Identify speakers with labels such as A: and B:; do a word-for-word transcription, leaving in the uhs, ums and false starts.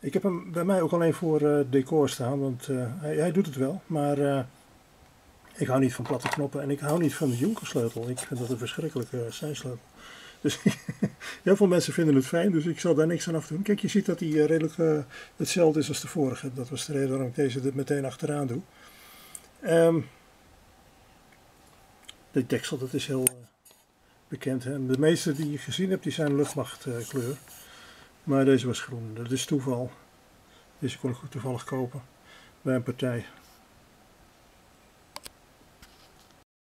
A: Ik heb hem bij mij ook alleen voor uh, decor staan, want uh, hij, hij doet het wel. Maar uh, ik hou niet van platte knoppen en ik hou niet van de Jonkersleutel. Ik vind dat een verschrikkelijke seinsleutel. Dus heel veel mensen vinden het fijn, dus ik zal daar niks aan af doen. Kijk, je ziet dat hij uh, redelijk uh, hetzelfde is als de vorige. Dat was de reden waarom ik deze er meteen achteraan doe. Um, de deksel, dat is heel uh, bekend. Hè? De meeste die je gezien hebt, die zijn luchtmachtkleur. Uh, maar deze was groen. Dat is toeval. Deze kon ik goed toevallig kopen bij een partij.